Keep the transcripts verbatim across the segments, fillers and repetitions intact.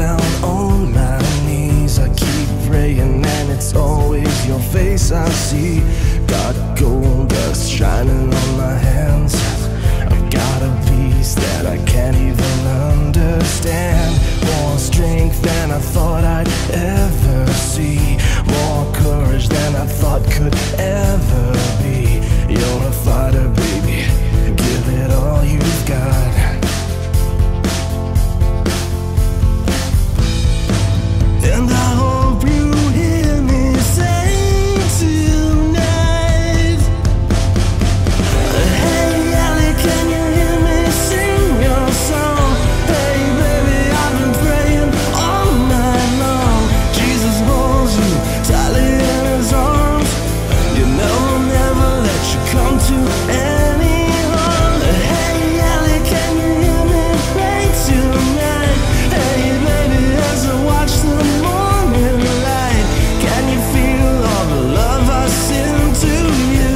down on my knees. I keep praying and it's always your face I see. Got gold dust shining on my hands. I've got a peace that I can't even understand. More strength than I thought I'd ever see. More courage than I thought could ever be. You're a fighter, baby. Give it all you've got. And I hope you hear me sing tonight. Hey, Ellie, can you hear me sing your song? Hey, baby, I've been praying all night long. Jesus holds you tightly in his arms. You know he'll never let you come to any harm. Hey, Ellie, can you hear me pray tonight? Hey, baby, as I watch the morning light, can you feel all the love I send to you?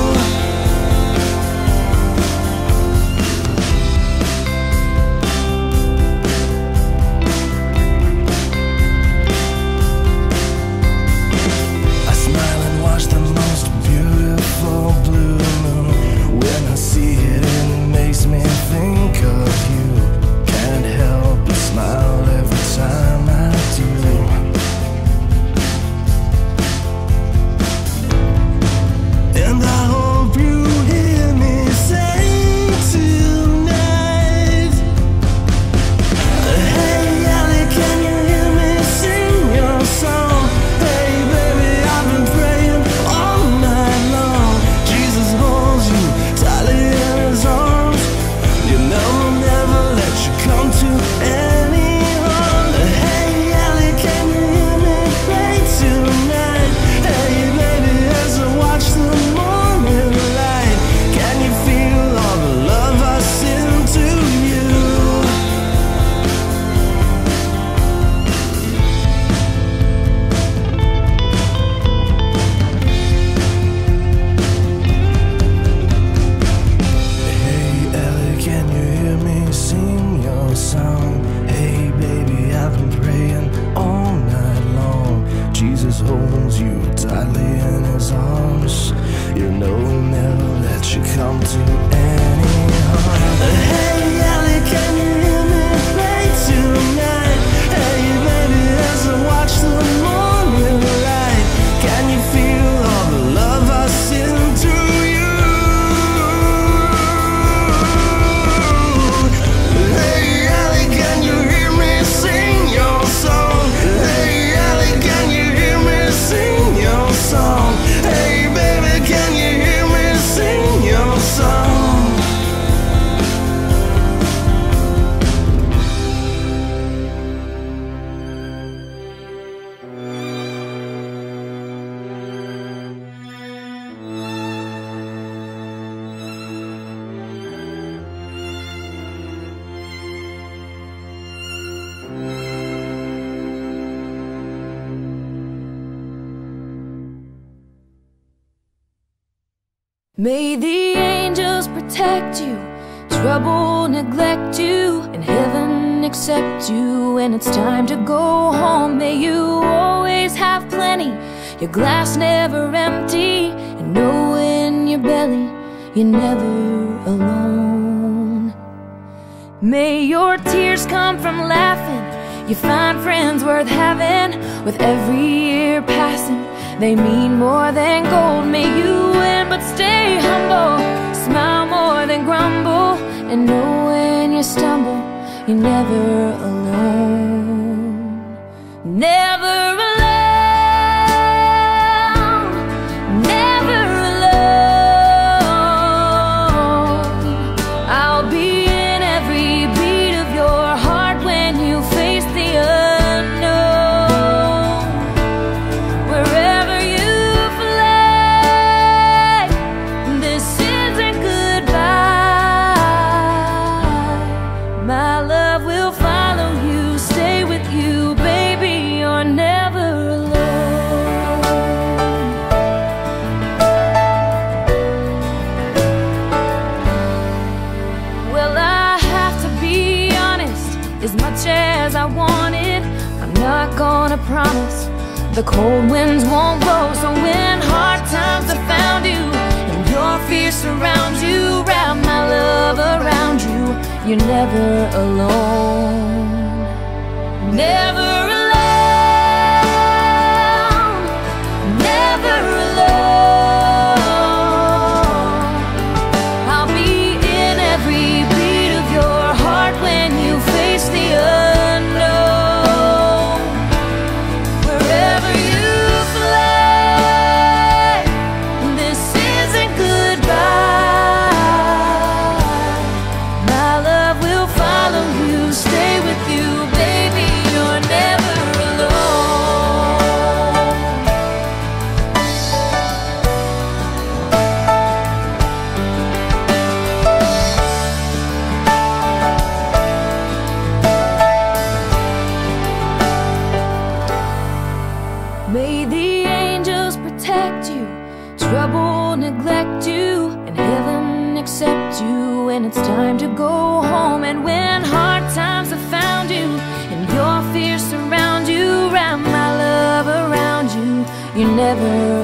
I smile and watch the most beautiful blue moon. When I see it, it makes me think of you. Can't help but smile every time I do. And I hope you hear me sing tonight. Hey, Ellie, can you hear me sing your song? Hey, baby, I've been praying all night long. Jesus holds you tightly in his arms. You know he'll never let you come to any harm. Hey, Ellie, can you hear me pray tonight? Hey, baby, as I watch the morning light, can you feel all the love I send to you? Hey, Ellie, can you hear me sing your song? Hey, baby, I've been praying all night long. Jesus holds you tightly in his arms. You know he'll never let you come to any harm. Hey, Ellie, can you hear me pray tonight? Hey, baby, as I watch the morning light, can you feel all the love I send to you? Hey, Ellie, can you hear me sing your song? Hey, Ellie, can you hear me sing your song? Hey, baby, can you hear me sing your song? May the angels protect you, trouble neglect you, and heaven accept you when it's time to go home. May you always have plenty, your glass never empty, and know in your belly you're never alone. May your tears come from laughing, you find friends worth having. With every year passing, they mean more than gold. May you win but stay humble, smile more than grumble, and know when you stumble, you're never alone. Never alone. My love will follow you, stay with not gonna promise the cold winds won't blow. So when hard times have found you and your fears surround you, wrap my love around you. You're never alone, never alone, never alone. I'll be in every beat of your heart when you face the unknown. Wherever you fly, this isn't goodbye. My love will follow you, stay with you, baby. You're never alone. May the angels protect you, trouble neglect you, and heaven accept you when it's time to go home. And when hard times have found you and your fears surround you, wrap my love around you. You're never